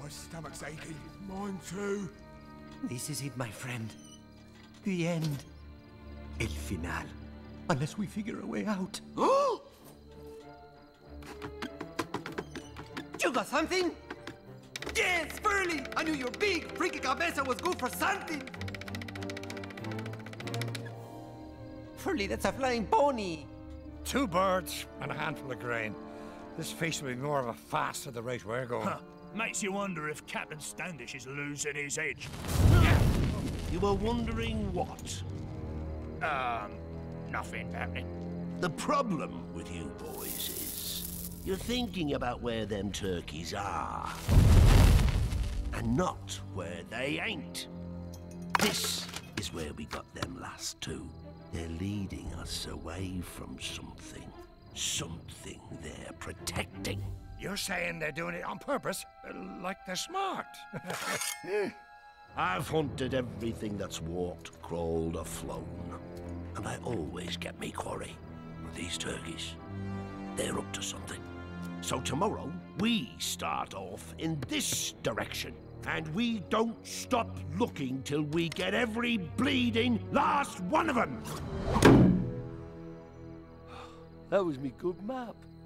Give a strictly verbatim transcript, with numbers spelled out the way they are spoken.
stomach's aching. Mine too. This is it, my friend. The end. El final. Unless we figure a way out. Oh! You got something? Yes, Furley! I knew your big, freaky cabeza was good for something! Furley, that's a flying pony! Two birds and a handful of grain. This feast will be more of a fast at the rate we're going. Huh. Makes you wonder if Captain Standish is losing his edge. You were wondering what? Um, nothing happening. The problem with you boys is you're thinking about where them turkeys are and not where they ain't. This is where we got them last two. They're leading us away from something. Something they're protecting. You're saying they're doing it on purpose? Like they're smart? I've hunted everything that's walked, crawled, or flown. And I always get me quarry. These turkeys, they're up to something. So tomorrow, we start off in this direction. And we don't stop looking till we get every bleeding last one of them. That was me good map.